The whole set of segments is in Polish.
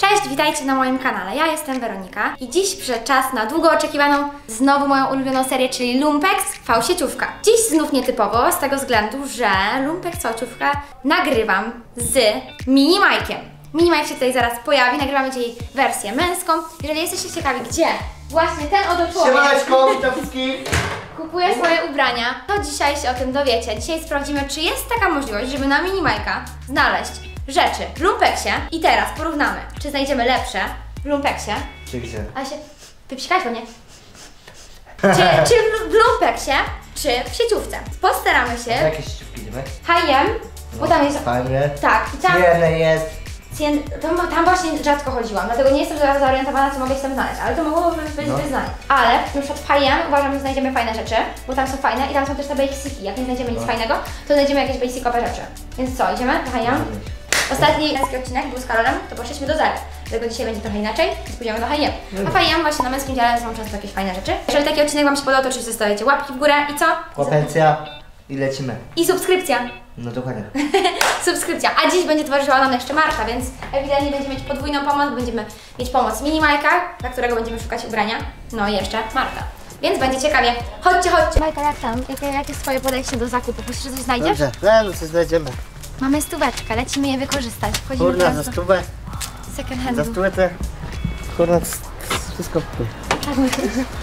Cześć, witajcie na moim kanale. Ja jestem Weronika i dziś przyszedł czas na długo oczekiwaną znowu moją ulubioną serię, czyli Lumpex V-sieciówka. Dziś znów nietypowo z tego względu, że Lumpex V-sieciówka nagrywam z Mini Majkiem. Mini Mike się tutaj zaraz pojawi, nagrywamy dzisiaj wersję męską. Jeżeli jesteście ciekawi, gdzie właśnie ten oto człowiek Siemaneczko, witam wszystkich! kupuje swoje ubrania, to dzisiaj się o tym dowiecie. Dzisiaj sprawdzimy, czy jest taka możliwość, żeby na Mini Majka znaleźć rzeczy w Lumpexie i teraz porównamy, czy znajdziemy lepsze w Lumpexie. Czy gdzie? Ale się wypsikałeś po mnie. Czy w Lumpexie, czy w sieciówce. Postaramy się. Jakieś ściówki idziemy? H&M, bo tam jest... Fajnie. Tak, i tam... Ciemne jest. Tam właśnie rzadko chodziłam, dlatego nie jestem zaraz zorientowana, co mogę się tam znaleźć, ale to mogłoby być wyznanie. Ale na przykład w H&M uważam, że znajdziemy fajne rzeczy, bo tam są fajne i tam są też te basiki. Jak nie znajdziemy nic fajnego, to znajdziemy jakieś basicowe rzeczy. Więc co, idziemy do H&M? Ostatni męski odcinek był z Karolem, to poszliśmy do Zary. Dlatego dzisiaj będzie trochę inaczej, więc pójdziemy do H&M. A w H&M właśnie na męskim dziale są często jakieś fajne rzeczy. Jeżeli taki odcinek Wam się podobał, to oczywiście zostawiacie łapki w górę i co? Potencja i lecimy. I subskrypcja. No dokładnie. Subskrypcja. A dziś będzie towarzyszyła nam jeszcze Marta, więc ewidentnie będziemy mieć podwójną pomoc. Będziemy mieć pomoc Mini Majka, dla którego będziemy szukać ubrania. No i jeszcze Marta. Więc będzie ciekawie. Chodźcie, chodźcie. Majka, jak tam? Jakie jest twoje podejście do zakupu? Myślisz, że coś znajdziesz? Dobrze, no coś znajdziemy. Mamy stóweczkę, lecimy je wykorzystać. Wchodzimy Kurna, teraz za do stówę. second Za handu. stówę to... Kurna, wszystko wpływ. Tak, myślę.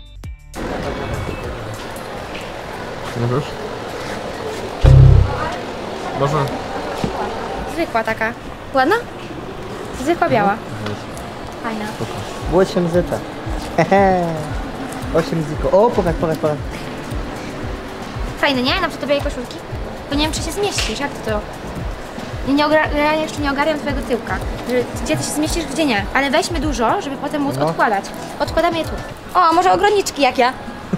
Możesz? Może. Zwykła taka. Ładna? Zwykła biała. Fajna. 8 zyta. Hehe. 8 ziko. O, pokaż. Fajny, nie? Na przykład do białej koszulki. To nie wiem, czy się zmieścisz. Jak ty to? Ja jeszcze nie ogarniam twojego tyłka. Gdzie ty się zmieścisz, gdzie nie. Ale weźmy dużo, żeby potem móc odkładać. Odkładamy je tu. O, a może ograniczki jak ja?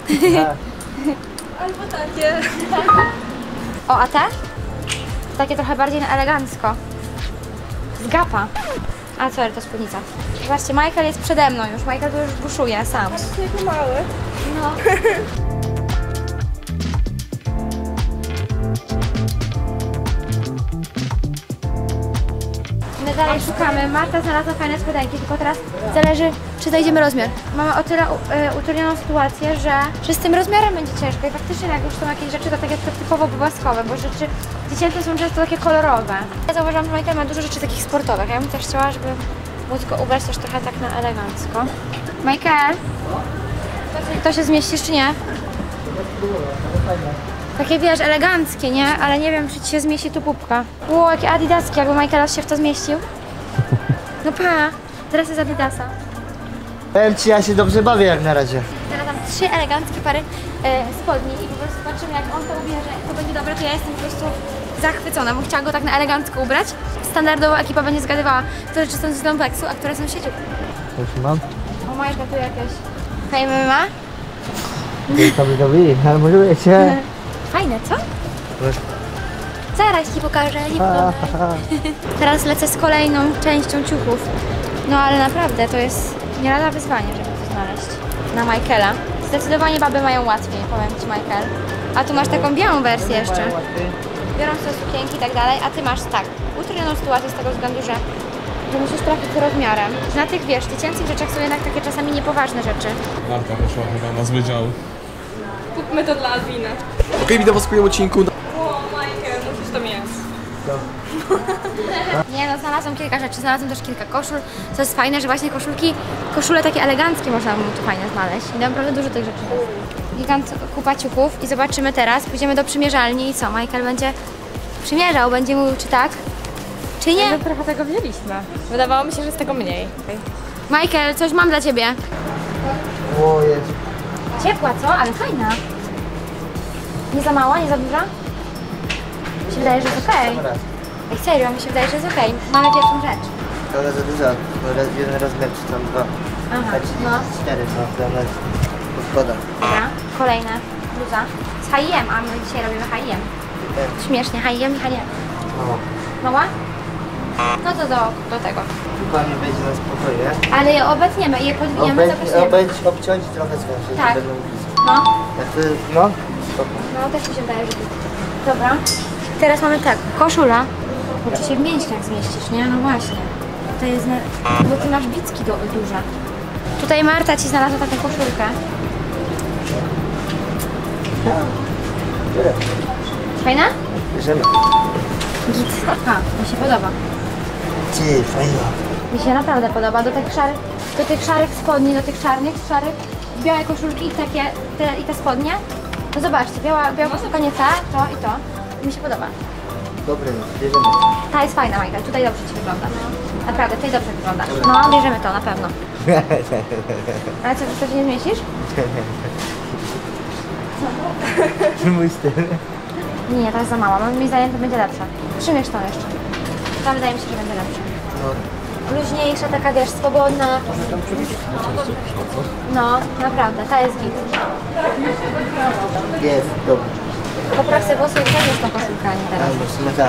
Albo takie. O, a te? Takie trochę bardziej na elegancko. Z Gapa. A co, to spódnica. Zobaczcie, Michael jest przede mną już. Michael to już buszuje sam. Taki mały. No. My dalej szukamy. Marta znalazła fajne spodenki, tylko teraz zależy, czy znajdziemy rozmiar. Mamy o tyle utrudnioną sytuację, że z tym rozmiarem będzie ciężko i faktycznie jak już są jakieś rzeczy, to takie typowo bobaskowe, bo rzeczy dziecięce są często takie kolorowe. Ja zauważyłam, że Michael ma dużo rzeczy takich sportowych. Ja bym też chciała, żeby móc go ubrać też trochę tak na elegancko. Michael? To się zmieścisz czy nie? Takie wiesz, eleganckie, nie? Ale nie wiem, czy ci się zmieści tu pupka. Ło, jakie adidaski, jakby Michael się w to zmieścił. No pa, teraz jest adidasa. Powiem ci, ja się dobrze bawię jak na razie. Teraz tam 3 eleganckie pary spodni i po prostu patrzymy, jak on to ubierze, to będzie dobre, to ja jestem po prostu zachwycona, bo chciała go tak na elegancko ubrać. Standardowo ekipa będzie zgadywała, które rzeczy są z Lumpexu, a które są z sieciówki. Już mam? O, Majka tu jakieś fajne ma. Dobry, ale może wiecie. Fajne, co? Zaraz ci pokażę, nie pokażę. Teraz lecę z kolejną częścią ciuchów. No ale naprawdę to jest nie lada wyzwanie, żeby to znaleźć. Na Michaela. Zdecydowanie baby mają łatwiej, powiem ci, Michael. A tu masz taką białą wersję jeszcze. Biorą sobie sukienki i tak dalej, a ty masz tak, utrudnioną sytuację z tego względu, że musisz trafić z rozmiarem. Na tych, wiesz, dziecięcych rzeczach są jednak takie czasami niepoważne rzeczy. Marta poszła chyba na zły dział. Kupmy to dla Alwina. Okej, witam was w kolejnym odcinku. O, Michael, musisz to mieć. Nie no, znalazłam kilka rzeczy, znalazłam też kilka koszul, co jest fajne, że właśnie koszule takie eleganckie można tu fajnie znaleźć i naprawdę dużo tych rzeczy jest. Gigant kupa ciuchów i zobaczymy teraz, pójdziemy do przymierzalni i co, Michael będzie przymierzał, będzie mówił czy tak, czy nie. My trochę tego wzięliśmy. Wydawało mi się, że jest tego mniej. Michael, coś mam dla ciebie. O, jest. Ciepła, co? Ale fajna. Nie za mała, nie za duża? Mi się wydaje, że jest okej. Ej, serio, mi się wydaje, że jest okej. Mamy pierwszą rzecz. To jest za dużo, bo jeden rozmiar czy tam dwa. Aha, no. 4, no to jest szkoda. Dobra, kolejna bluza z H&M, a my dzisiaj robimy H&M. Śmiesznie, H&M i H&M. Mała. Mała? No to do tego. Chyba nie będzie na spokojnie. Ale je obetniemy, je podwiniemy, zakośniemy. Obciąć i trochę zwężyć. Tak. Będą blisko. No, Jak to, no, spoko. no też mi się wydaje, że dobra. Teraz mamy tak, koszula. Bo czy się w mięśniach zmieścisz, nie? No właśnie. To jest bo ty masz bicki duże. Tutaj Marta ci znalazła taką koszulkę. Fajna? Bierzemy. Git. A, mi się podoba. Ty, fajna. Mi się naprawdę podoba. Do tych szarych spodni, do tych czarnych, białe koszulki i te spodnie. No zobaczcie, biała koszulka nie ta, to i to. Mi się podoba. Dobre, bierzemy. Ta jest fajna, Michael, tutaj dobrze ci wygląda. Naprawdę, tutaj dobrze wygląda. No, bierzemy to na pewno. Ale co, to się nie zmieścisz? Mój styl. Nie, to jest za mała. Moim zdaniem to będzie lepsze. Przymierz to jeszcze. To wydaje mi się, że będzie lepsze. Luźniejsza, taka wiesz, swobodna. No, naprawdę, ta jest git. Jest, dobra. Popraw sobie włosy i weźmiesz tą koszulkę, a nie teraz. Albo w sumie tak.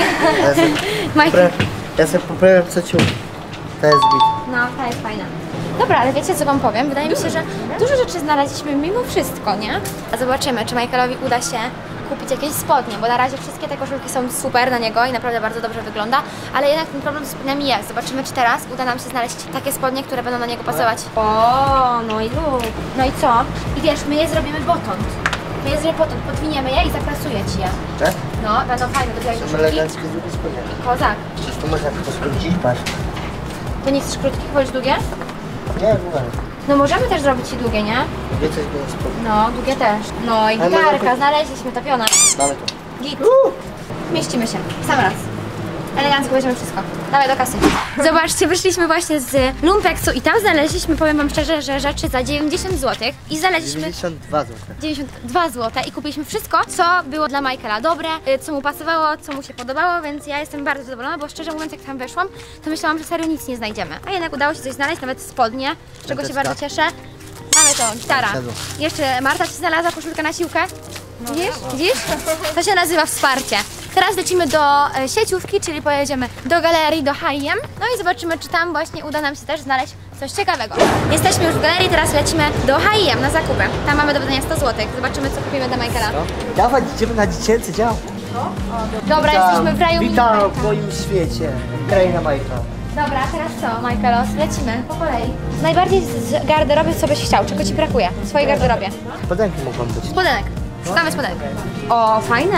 Michael. Ja sobie poprawiam co ciu. To jest git. No, ta jest fajna. Dobra, ale wiecie co wam powiem? Wydaje mi się, że dużo rzeczy znaleźliśmy mimo wszystko, nie? A zobaczymy, czy Michaelowi uda się kupić jakieś spodnie, bo na razie wszystkie te koszulki są super na niego i naprawdę bardzo dobrze wygląda, ale jednak ten problem z spodniami jest. Zobaczymy, czy teraz uda nam się znaleźć takie spodnie, które będą na niego pasować. O, no i lub. No i co? I wiesz, my je zrobimy botond. My je zrobimy botond, podwiniemy je i zaprasuję ci je. Tak? No, będą fajne do białej Są koszulki. eleganckie z drugiej strony. Kozak. Przecież to można tylko skrócić, patrz. To nie chcesz krótkich, wolisz długie? Nie, mówię. No możemy też zrobić ci długie, nie? Wie coś było spoko. No, długie też. No i Ale gitarka, mamy- znaleźliśmy topiona. Mamy to. Git. Mieścimy się. Sam raz. Elegancko weźmiemy wszystko. Dawaj do kasy. Zobaczcie, wyszliśmy właśnie z Lumpeksu i tam znaleźliśmy, powiem wam szczerze, że rzeczy za 90 zł. I znaleźliśmy 92 zł. 92 zł i kupiliśmy wszystko, co było dla Michaela dobre, co mu pasowało, co mu się podobało, więc ja jestem bardzo zadowolona, bo szczerze mówiąc, jak tam weszłam, to myślałam, że serio nic nie znajdziemy. A jednak udało się coś znaleźć, nawet spodnie, z czego się Piąteczka. bardzo cieszę. Mamy to, gitara. Siadło. Jeszcze Marta ci znalazła koszulkę na siłkę. Widzisz? Widzisz? To się nazywa wsparcie. Teraz lecimy do sieciówki, czyli pojedziemy do galerii, do H&M. No i zobaczymy, czy tam właśnie uda nam się też znaleźć coś ciekawego. Jesteśmy już w galerii, teraz lecimy do H&M na zakupy. Tam mamy do wydania 100 zł. Zobaczymy, co kupimy dla Michaela. Dawaj, idziemy na dziecięcy dział. Dobra, jesteśmy w raju Witam Majka. w moim świecie. Kraina Majka. Dobra, teraz co, Michaelos? Lecimy po kolei. Najbardziej z garderoby, co byś chciał? Czego ci brakuje? W swojej garderobie. Spodenki mogą być. Spodenek. Szukamy spodenek. O, fajne.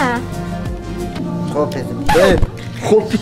Chłopie. Chłopie.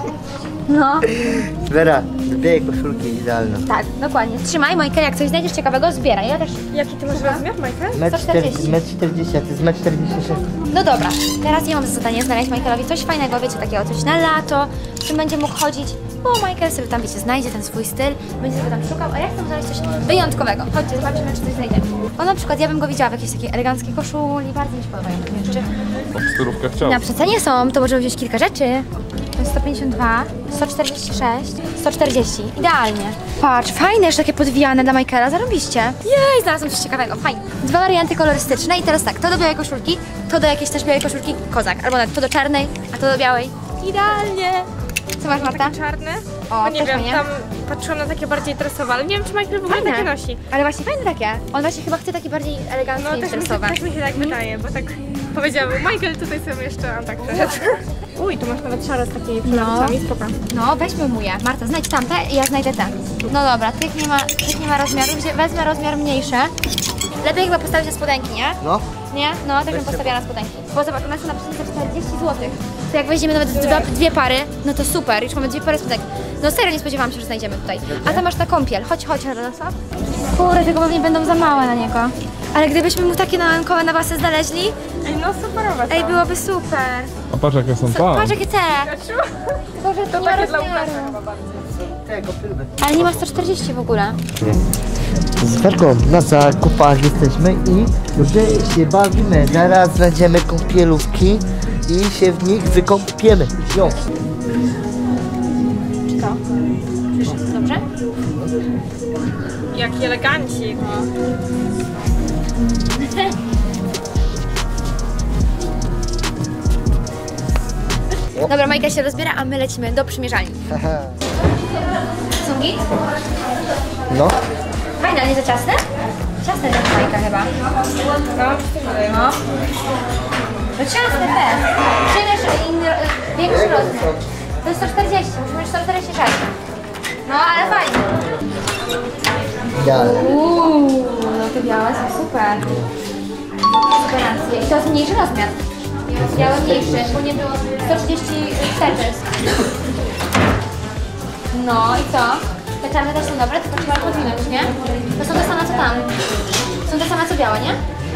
No. Wera, dwie koszulki idealne. Tak, dokładnie. Trzymaj, Michael, jak coś znajdziesz ciekawego, zbieraj. Ja też. Jaki ty masz rozmiar, Michael? Metr 140. 40, a ty z metr 46. No dobra, teraz ja mam za zadanie znaleźć Michaelowi coś fajnego, wiecie, takiego coś na lato, w czym będzie mógł chodzić, bo Michael sobie tam, wiecie, znajdzie ten swój styl, będzie sobie tam szukał, a ja chcę znaleźć coś wyjątkowego. Chodźcie, zobaczymy, czy coś znajdziemy. O, na przykład ja bym go widziała w jakiejś takiej eleganckiej koszuli, bardzo mi się podobają takie rzeczy. Stylówkę chciał. Na przecenie są, to możemy wziąć kilka rzeczy. To jest 152, 146, 140. Idealnie. Patrz, fajne, jeszcze takie podwijane dla Michaela, zarobiście. Jej, znalazłam coś ciekawego, fajnie. Dwa warianty kolorystyczne i teraz tak, to do białej koszulki, to do jakiejś też białej koszulki, kozak. Albo nawet to do czarnej, a to do białej. Idealnie. Co masz, Marta? Czarny? O, No nie też wiem, fajnie. tam patrzyłam na takie bardziej dresowe, ale nie wiem, czy Michael w ogóle Fajne. takie nosi. Ale właśnie fajne takie. On właśnie chyba chce taki bardziej elegancki No niż też mi, dresowe. też mi się tak wydaje, bo tak powiedziałam, Michael, tutaj sobie jeszcze mam tak trochę. Uj, tu masz nawet szare z takimi przelewcami, spoko. No, weźmy mu je. Marta, znajdź tamte i ja znajdę te. No dobra, tych nie ma rozmiaru. Wezmę rozmiar mniejszy. Lepiej chyba postawić na spodenki, nie? No. Nie? No, też bym postawiła na spodenki. Bo zobacz, one są napisane za 40 zł. To jak weźmiemy nawet dwie pary, no to super, już mamy dwie pary spodenek. No serio nie spodziewałam się, że znajdziemy tutaj. A tam masz na kąpiel. Chodź, Radosław. Kurde, tylko pewnie będą za małe na niego. Ale gdybyśmy mu takie nalankowe na basy znaleźli, Ej, no superowe są. ej, byłoby super. A patrz jakie są tam. Patrz jakie te. Tylko, że to nie ma takie dla rozmiaru. ubrania chyba bardzo. Tego filmy. Ale nie ma 140 w ogóle. Z Werką na zakupach jesteśmy i już się bawimy. Zaraz znajdziemy kąpielówki i się w nich wykąpiemy. Jo. Co? Dobrze? Jaki elegancik. Dobra, Majka się rozbiera, a my lecimy do przymierzalni. Haha. Są git? No. Fajne, ale nie za ciasne? Ciasne jest Majka chyba. No. No ciasne też. Przymierz inny, większy rozmiar. To jest 140, musimy mieć 146. No, ale fajnie. Białe. No te białe są super. Superacje. I to jest mniejszy rozmiar. Biały mniejszy, bo nie było 134 to jest. No i co? Te czarne też są dobre, tylko trzeba podwinąć, nie? To są te same co tam. Są te same co białe, nie?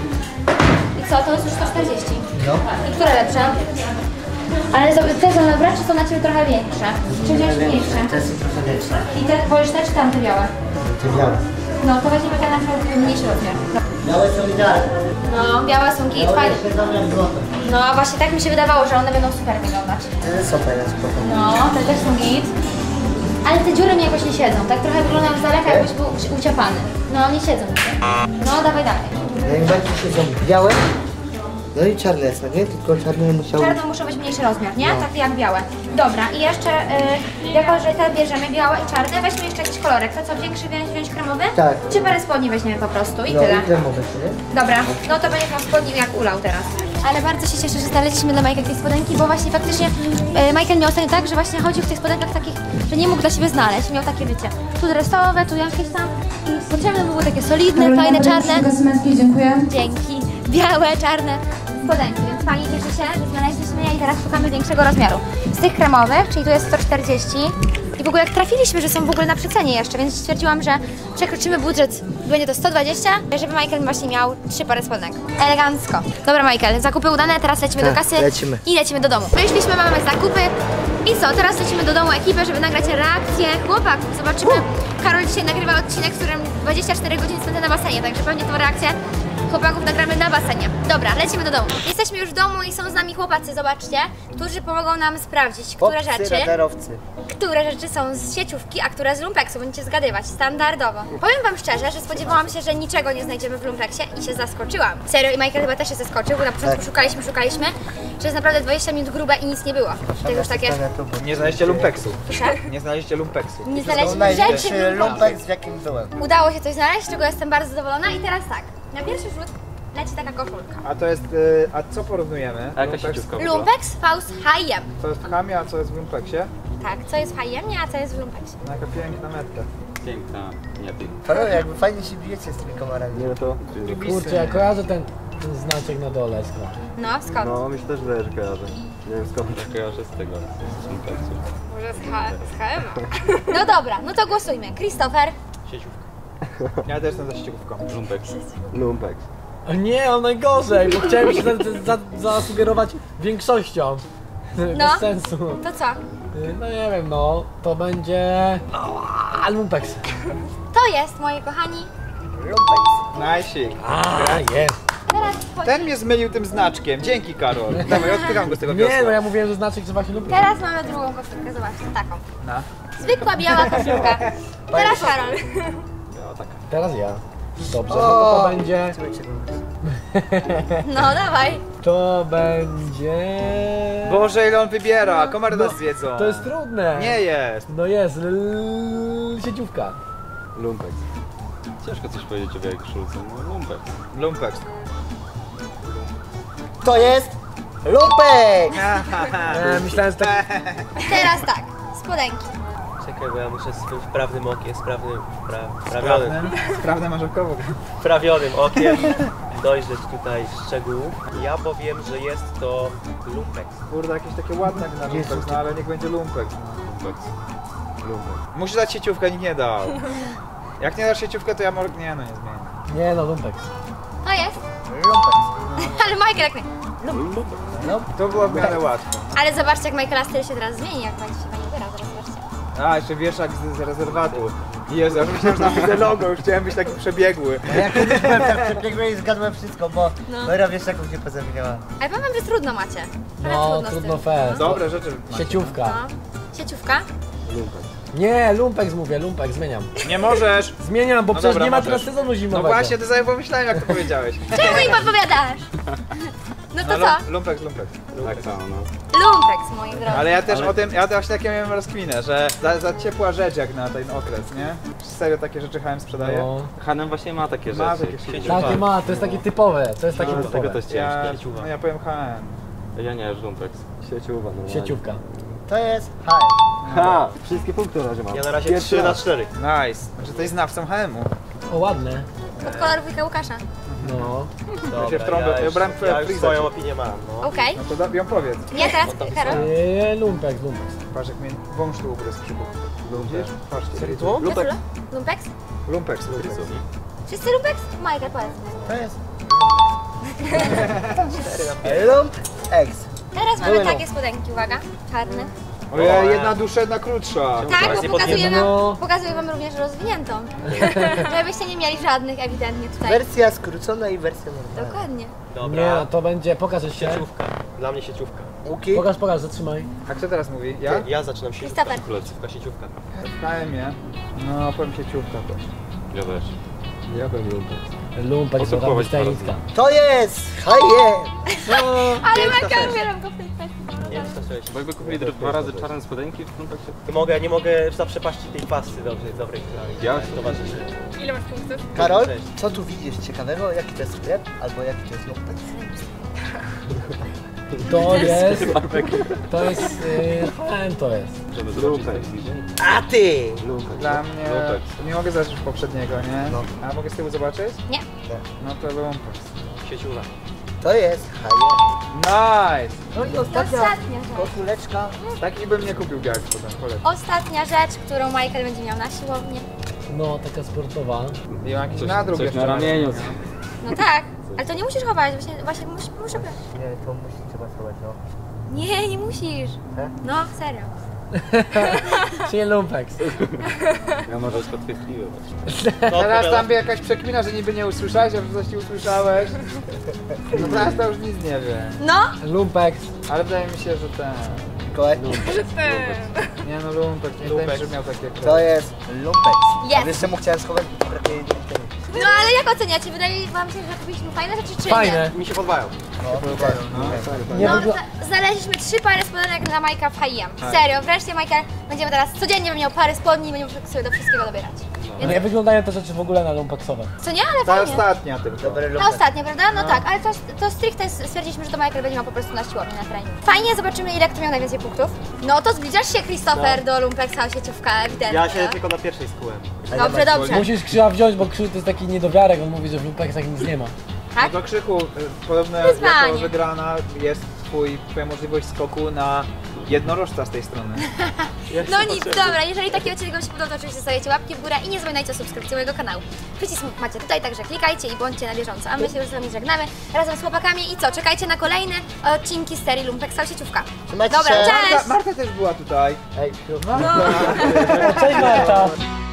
I co? To jest już 140. No. I które lepsze? Ale te są dobre, czy są na ciebie trochę większe? Czy wziąć mniejsze? Te są trochę lepsze. I te wolisz te, czy tamte białe? Te białe. No, to weźmiemy ten na przykład mniejszy rozmiar. Białe są idealne. No, białe są git, Białe fajne. wyglądają jak złote. No, właśnie tak mi się wydawało, że one będą super wyglądać. Te są fajne, spoko. No, te też są git. Ale te dziury mi jakoś nie siedzą, tak trochę wyglądają z daleka, jakbyś był uciapany. No, nie siedzą mi się. No, dawaj dalej. Najbardziej siedzą białe, no i czarne są, nie? Tylko czarne musiały... Czarne muszą być mniejszy rozmiar, nie? Tak jak białe. Dobra, i jeszcze, jako że te bierzemy białe i czarne, weźmy jeszcze jakiś kolorek. To co, większy wziąć kremowy? Tak. Czy parę spodni weźmiemy po prostu i No tyle? i kremowe, nie? Dobra, no to będzie tam spodni jak ulał teraz. Ale bardzo się cieszę, że znaleźliśmy dla Michael tej spodenki, bo właśnie faktycznie Michael miał ostatnio tak, że właśnie chodził w tych spodenkach takich, że nie mógł dla siebie znaleźć. Miał takie, wiecie, tu dresowe, tu jakieś tam i potrzebne były takie solidne, fajne, czarne. Dziękuję. Dzięki. Białe, czarne spodenki, więc fajnie cieszę się, że znaleźliśmy je i teraz szukamy większego rozmiaru. Z tych kremowych, czyli tu jest 140 i w ogóle jak trafiliśmy, że są w ogóle na przecenie jeszcze, więc stwierdziłam, że przekroczymy budżet, będzie to 120, żeby Michael właśnie miał 3 pary spodenek. Elegancko. Dobra Michael, zakupy udane, teraz lecimy Tak, do kasy lecimy. i lecimy do domu. Wyszliśmy, mamy zakupy i co, teraz lecimy do domu ekipę, żeby nagrać reakcję chłopaków. Zobaczymy, Karol dzisiaj nagrywa odcinek, w którym 24 godziny spędza na basenie, także pewnie tą reakcję chłopaków nagramy na basenie. Dobra, lecimy do domu. Jesteśmy już w domu i są z nami chłopacy, zobaczcie, którzy pomogą nam sprawdzić, które rzeczy są z sieciówki, a które z lumpeksu. Będziecie zgadywać, standardowo. Powiem wam szczerze, że spodziewałam się, że niczego nie znajdziemy w lumpeksie i się zaskoczyłam. Serio, i Michael chyba też się zaskoczył, bo na początku szukaliśmy, że jest naprawdę 20 minut grube i nic nie było. To już takie... Nie znaleźliście lumpeksu. Proszę? Nie znaleźliście lumpeksu. Nie znaleźliśmy rzeczy w lumpeksie. lumpek w jakim byłem. Udało się coś znaleźć, z czego jestem bardzo zadowolona i teraz tak, na pierwszy rzut leci taka koszulka. A to jest, a co porównujemy? A jaka sieciówka? Lumpex Faust H&M. To jest w Hamie, a co jest w lumpeksie? Tak, co jest w H&M, a co jest w lumpeksie. No jaka piękna metka. Piękna, nie piękna. Paweł, jakby fajnie się bijecie z tymi komarami. Nie, to... Kurczę, ja kojarzę ten znaczek na dole. No, skąd? No, mi się też wydaje, że kojarzę. Nie wiem skąd. Ja kojarzę z tego, z lumpeksu. Może z H&M. No dobra, no to głosujmy. Christopher. Sieciówka. Ja też jestem za sieciówką. Lumpeks. Lumpek. O nie, on najgorzej, bo chciałem się zasugerować większością. No. Bez sensu. To co? No nie wiem, no, to będzie... Lumpex. To jest, moi kochani. Najsik. Jest. Teraz Ten mnie zmylił tym znaczkiem. Dzięki, Karol. Dawaj, odpycham go z tego Nie, no wiosła. ja mówiłem, że znaczek, że właśnie Lumpex. Teraz mamy drugą koszulkę, zobaczcie, taką. No. Zwykła biała koszulka. Teraz Karol. Teraz ja. Dobrze, no to będzie... No dawaj. To będzie... Boże, ile on wybiera. Komary nas zjedzą. To jest trudne. Nie jest. No jest, sieciówka. Lumpek. Ciężko coś powiedzieć o białej koszulce, no lumpek. Lumpeks. To jest lumpek! Myślałem, że tak... Teraz tak, spodenki. Czekaj, bo ja muszę swoim sprawnym okiem, Sprawne masz około. wprawionym okiem dojrzeć tutaj szczegółów. Ja powiem, że jest to lumpek. Kurde, jakieś takie ładne jak na lumpeks, no ale niech będzie lumpeks. Lumpeks. Musi dać sieciówkę, nikt nie dał. Jak nie dasz sieciówkę, to ja mogę... Nie, no nie zmienię. Nie no, Lumpex. To jest. Lumpek. Ale Michael jak nie. No, to było w miarę łatwo. Ale zobaczcie jak Michaela styl się teraz zmieni, jak będzie się pani ubiera, zaraz zobaczcie. A, jeszcze wieszak z rezerwatu. Jezu, ja już myślałem, że tam widzę logo, już chciałem być taki przebiegły. Ja kiedyś byłem tak przebiegły i zgadłem wszystko, bo Mera wieszaków nie pozamieniała. Ale powiem wam, że trudno macie. Trochę No, z trudno tym. fest. Dobre rzeczy. Sieciówka. No. Sieciówka? Nie, Lumpex mówię, Lumpex, zmieniam. Nie możesz! Zmieniam, bo No przecież dobra, nie ma możesz. teraz sezonu No zimowego. właśnie, to sobie pomyślałem, jak to powiedziałeś. Czemu mi podpowiadasz? No to co? Lumpeks. Tak samo, no. Lumpex, moi drodzy. Ale ja też o tym, ja też takie miałem rozkminę, że za ciepła rzecz jak na ten okres, nie? Serio takie rzeczy H&M sprzedaje? No. Hanem właśnie ma takie rzeczy. Ma takie rzeczy. Takie ma, to jest takie typowe, to jest takie No, dlatego typowe. to jest Ja, ciężkie. no ja powiem H&M. Ja nie, już lumpeks. Sieciuwa, no. Sieciówka. To jest H&M. Ha! Wszystkie punkty na razie mam. Ja na razie Pierwszy 3 na raz. 4. Nice. Że to jest znawcą HM-u. O, ładne. Pod kolor wujka Łukasza. No. Będzie w trąbę. Ja brałem ja już freeza. swoją opinię mam, no. Okej. No to ją powiedz. Ja teraz, Karol. Lumpek. Patrz jak mnie wąż tu ubrał z przybuchu. Widzisz? Patrzcie. Serio? Lumpek. Lumpeks? Lumpek. Wszyscy lumpeks? Michael, powiedz. To jest. Lump X. Teraz mamy takie spodenki, uwaga. Czarne. Ojej, jedna dusza, jedna krótsza. Tak, nie bo pokazuję No. wam również rozwiniętą. Żebyście nie mieli żadnych ewidentnie tutaj. Wersja skrócona i wersja normalna. Dokładnie. Nie, Dobra. no to będzie, pokaż się. Sieciówka. Dla mnie sieciówka. Łuki? Pokaż, zatrzymaj. A kto teraz mówi? Ja? Ja zaczynam sieciówkę. Christopher. Sieciówka. W HM-ie. No, powiem sieciówka też. Ja też. Ja bym lumpek. Lumpek, Po co to tam kupować tajnicka. To jest HM! Ale Michael uwielbiam go w tej kwestii. Nie wystarczyłeś. Bo jakby kupili 2 razy czarne spodenki, to tak się... Nie mogę zaprzepaścić tej pasy dobrej, która Ja? towarzyszy. Ile masz punktów? Karol, Cześć. co tu widzisz ciekawego? Jaki to jest chleb? Albo jaki to jest lumpek? To jest... To jest... to jest. Żeby zobaczyć Lumpek. A ty! Lumpek. Dla mnie... Lumpek. Nie mogę zobaczyć poprzedniego, nie? No. A mogę z tyłu zobaczyć? Nie. No to lumpek. Sieciówka. To jest HM. Nice! No i ostatnia Ostatnia rzecz. koszuleczka. Takich bym nie kupił białych potem, polecam. Ostatnia rzecz, którą Michael będzie miał na siłowni. No, taka sportowa. I mam jakiś Coś- nadruk coś jeszcze. na ramieniu. No tak, ale to nie musisz chować, właśnie muszę brać. Nie, to musi trzeba schować, no. Nie, nie musisz. Tak? No, serio. Czyli lumpek. Ja może jest podchwytliwy. Teraz tam jakaś przekmina, że niby nie usłyszałeś, a że coś nie usłyszałeś. No teraz to już nic nie wie. No, Lumpek. Ale wydaje mi się, że ten... Mikołaj? Nie no, lumpek, nie wydaje mi się, że miał takie... To jest lumpek. Jest. A wiesz czemu chciałem schować? Brakuje jednej litery. no ale jak oceniacie? Wydaje wam się, że kupiliśmy fajne rzeczy, czy Fajne. Mi się podobają. No, Nie No, wygl... znaleźliśmy 3 pary spodenek dla Majka w H&M. Serio, wreszcie Michael będziemy teraz codziennie miał pary spodni i będziemy sobie do wszystkiego dobierać. Nie wyglądają te rzeczy w ogóle na lumpeksowe. Co nie, ale Ta fajnie. ostatnia tylko. Dobry Ta lumpek. ostatnia, prawda? No tak, ale to stricte stwierdziliśmy, że to Michael będzie miał po prostu na siłowni, na trening. Fajnie, zobaczymy ile kto miał najwięcej punktów. No to zbliżasz się, Christopher, do lumpeksa, sieciówka, ewidentnie. Ja się tylko na pierwszej skułem. Dobrze, dobrze. Musisz Krzywa wziąć, bo Krzyw to jest taki niedowiarek, on mówi, że w lumpeksach nic nie ma. Tak? No to Krzychu, podobno Wyzwanie. jako wygrana jest twoja możliwość skoku na jednorożca z tej strony. No nic, dobra, jeżeli taki odcinek Wam się podobał, to oczywiście zostawiacie łapki w górę i nie zapominajcie o subskrypcji mojego kanału. Przycisk macie tutaj, także klikajcie i bądźcie na bieżąco. A my się już z Wami żegnamy razem z chłopakami i co, czekajcie na kolejne odcinki z serii Lumpeksa Sieciówka. Trzymajcie Dobra, się. cześć! Marta też była tutaj. Ej, No. Cześć Marta!